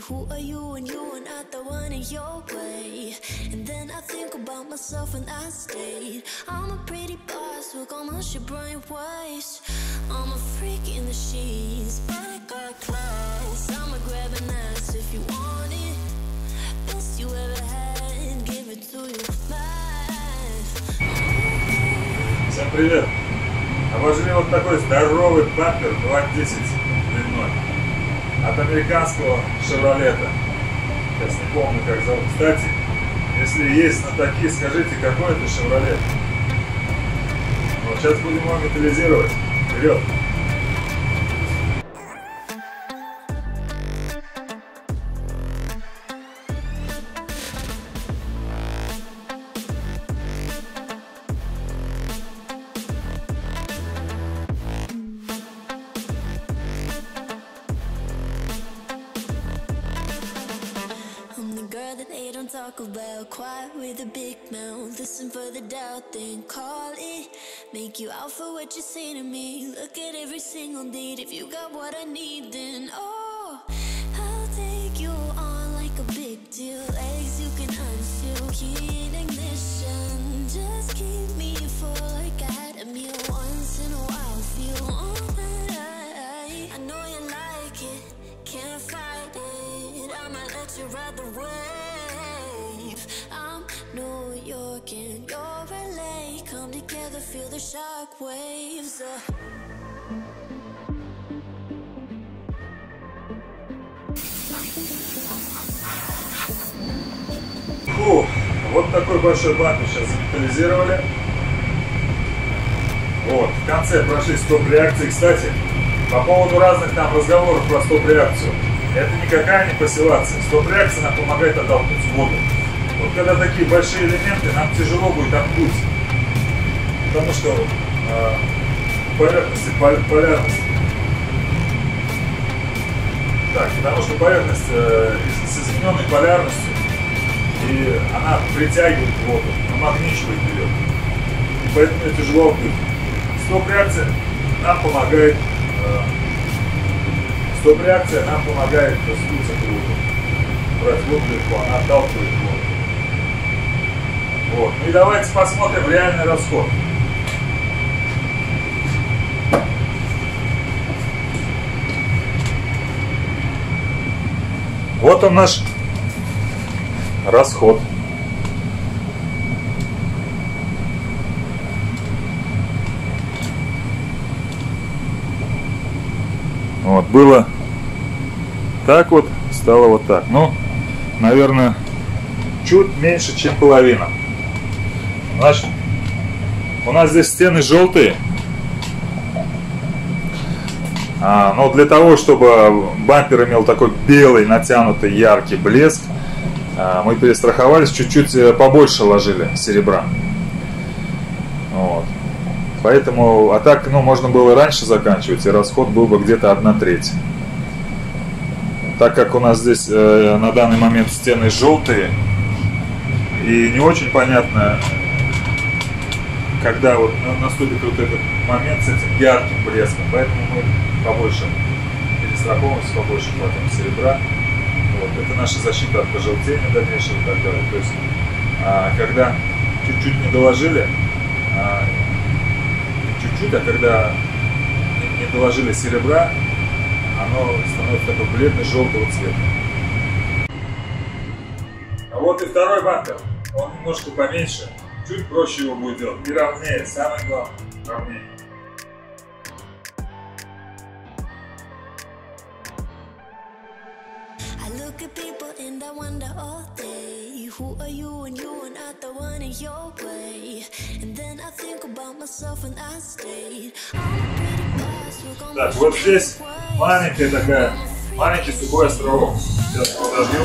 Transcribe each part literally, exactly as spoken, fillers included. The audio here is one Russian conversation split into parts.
Who are you and you are not the one in your way? And then I think about myself and I stayed. I'm a pretty boss, look on my shit bright waist. I'm a freak in the sheets, but I got class. I'ma grab an ass if you want it. Best you ever had, give it to you. Всем привет! Обожили вот такой здоровый бампер два десять длиной от американского Шевролета. Сейчас не помню, как зовут. Кстати, если есть знатоки, скажите, какой это Шевролет. Вот сейчас будем его металлизировать. Вперед! Talk about quiet with a big mouth. Listen for the doubt, then call it. Make you out for what you say to me. Look at every single need. If you got what I need, then oh, I'll take you on like a big deal. Legs you can unseal, key in ignition. Just keep me full like I had a meal once in a while. Feel all that I, I know you like it, can't fight it. I'ma let you ride the wave. I'm New York and you're L A. Come together, feel the shock waves. uh. Фу, вот такой большой бампер сейчас заметаллизировали. Вот, в конце прошли стоп-реакции. Кстати, по поводу разных там разговоров про стоп-реакцию. Это никакая не пассивация. Стоп-реакция нам помогает оттолкнуть воду. Вот когда такие большие элементы, нам тяжело будет обдуть, потому что э, поверхность, полярность, так, потому что поверхность э, с измененной полярностью, и она притягивает воду, намагничивает ее, и поэтому ее тяжело обдуть. Стоп-реакция нам помогает, э, стоп-реакция нам помогает сдуть эту воду, брать воду легко, она отталкивает воду. Вот. Ну и давайте посмотрим реальный расход. Вот он наш расход. Вот, было так вот, стало вот так. Ну, наверное, чуть меньше, чем половина. Значит, у нас здесь стены желтые, а, но для того, чтобы бампер имел такой белый, натянутый, яркий блеск, а, мы перестраховались, чуть-чуть побольше ложили серебра. Вот. Поэтому, а так, ну, можно было раньше заканчивать, и расход был бы где-то одна треть. Так как у нас здесь э, на данный момент стены желтые, и не очень понятно, когда вот наступит вот этот момент с этим ярким блеском, поэтому мы побольше перестраховываемся, побольше платим серебра. Вот. Это наша защита от пожелтения дальнейшего и так далее. То есть, а, когда чуть-чуть не доложили, а, не чуть-чуть, а когда не, не доложили серебра, оно становится такой бледно-желтого цвета. А вот и второй бампер. Он немножко поменьше. Чуть проще его будет делать. И ровнее. Самое главное. Ровнее. Who are you and you are not the one in your way? And then I think about myself and I stayed. Так, вот здесь маленькая такая, маленький сухой островок. Сейчас подождем.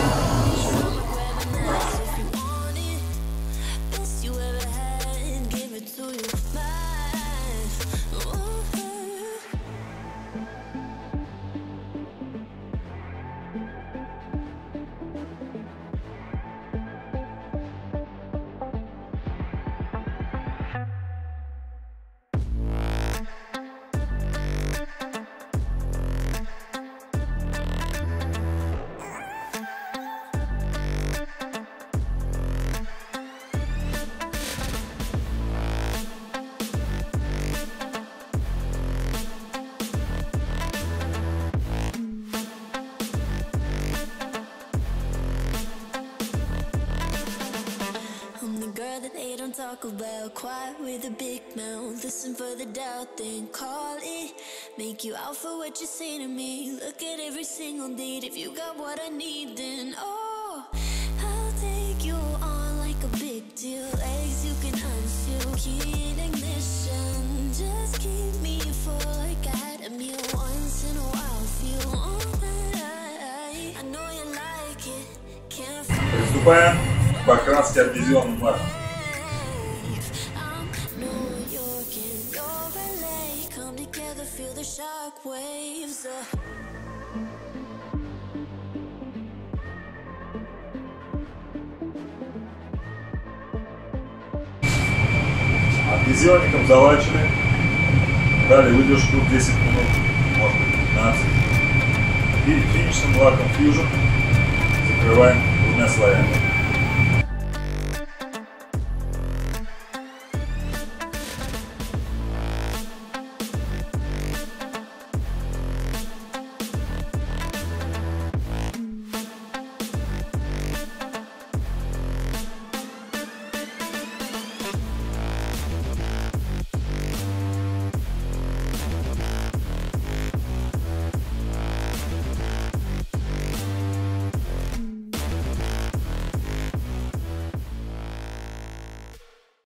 they don't talk about. Quiet with a big mouth, listen for the doubt, then call it. Make you out for what you say to me. Look at every single date. If you got what I need, then oh, I'll take you on like a big deal. Legs you can unseal, key in ignition. Just keep me full like I had a meal. Once in a while, feel all that I, I know you like it. Can't Приступаем к покраске обвезенным лаком. Feel the shock waves. Обвезенником залачили. Дали выдержку десять минут, может быть пятнадцать. И финишным лаком Fusion закрываем двумя слоями.